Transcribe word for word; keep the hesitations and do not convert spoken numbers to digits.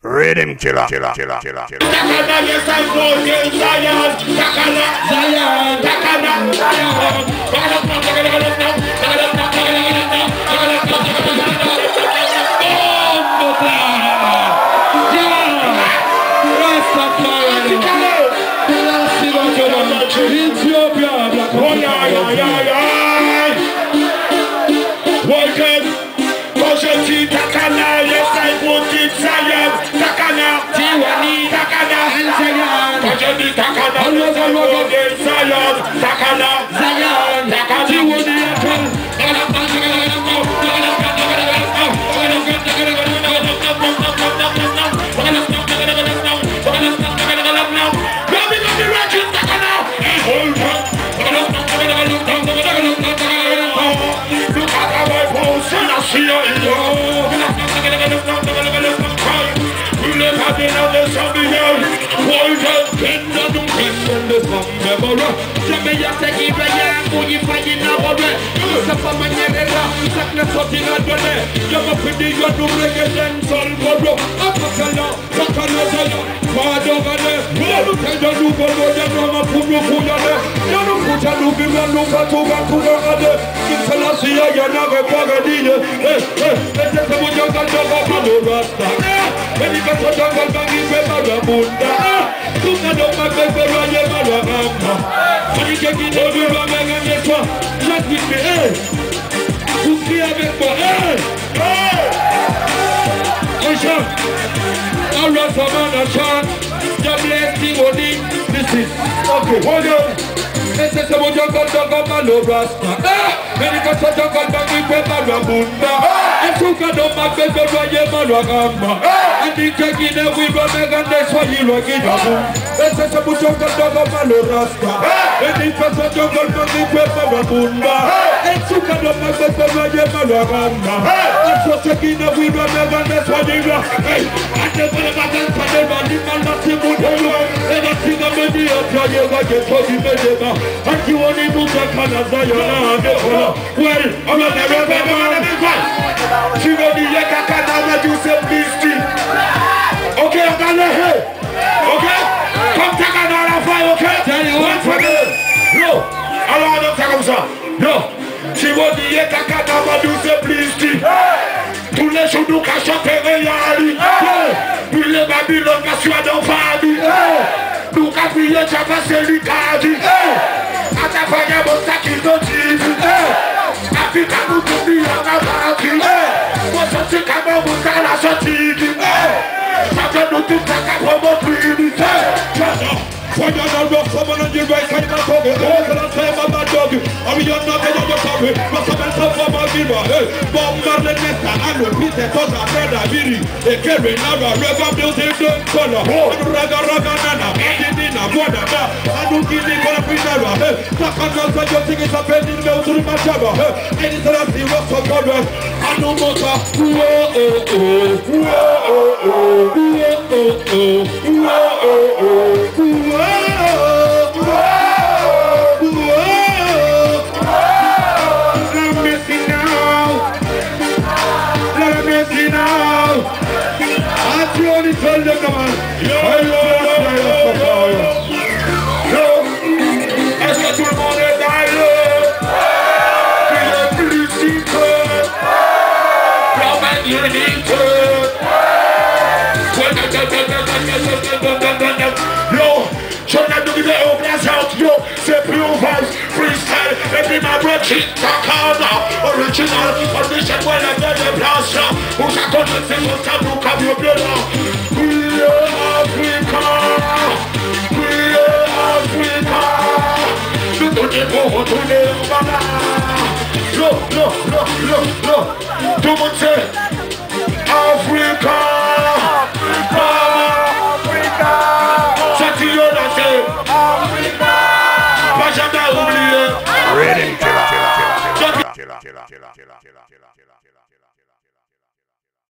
Rhythm killer, killer, killer, killer, killer. Takana, yes, I know you, Zion. Takana, Zion. Takana, Zion. Ethiopia, oh yeah, yeah, yeah, yeah. Welcome, Kosheti Takana, yes, I put it Zion. Takana, Tiwani, Takana, Zion. Kosheti Takana, yes, I put it Zion. Takana, Zion, Takana, Tiwani, okay, hold on. This is about your God, God, God, no rasta. Medical surgeon, God, God, we pay Marabunda. And so God, don't make the Roya Maragamba. And the taking a we run again, that's why you look in your room. This is about your God, God, God, no rasta. And the person, God, God, we pay Marabunda. And so God, don't make the Roya Maragamba. And so taking a we run again, that's why you look. Hey, and the Balagan, and the Balagan, not the Buddha. And I think I'm ready to tell you what you told me. And you only move the Canada, well, I'm not a river man. She will be a Canada, you say, please. Okay, I'm gonna hear. Okay? Come take another fight, okay? Tell you one for me. No, I don't know what I'm No, she will be a Canada, you say, please. Tous les jours, nous cachons tes réalités. Puis les Babylone, parce qu'il y a nos familles. Nous capillons, tu as passé l'Icadi. A ta fanya monta qui te dit. Africa nous t'oublie en Amérique. Moi je sais comment vous allez la sortie. Ça fait nous tout ça qu'à promobilité. When you're not rough, someone on your right side of the road. Oh, can I say I'm a dog? I mean, you're not going to stop it. But someone said from my mirror. Bomb the nesta, I know Peter, because I read a video. They carry another reggae building the color. And raga raga nana, and in a water. I don't give it for a pinara. Talk on us, I just think it's a pending bell to my jabba. And it's a zero for cover. I know motor. Whoa, oh, oh, whoa, oh, oh, whoa, oh, oh, whoa, oh, oh. Original condition when I get the blaster. Who's a good thing will come to come your blood? We are Africa. We are Africa. You don't need to go to the Baba. Look, look, look, look, look. Tout le monde sait Africa. Africa. Africa. C'est qui on a fait Africa. Pas jamais oublié. Rhythm killer, killer, killer, killer, killer, killer, killer, killer, killer, killer, killer.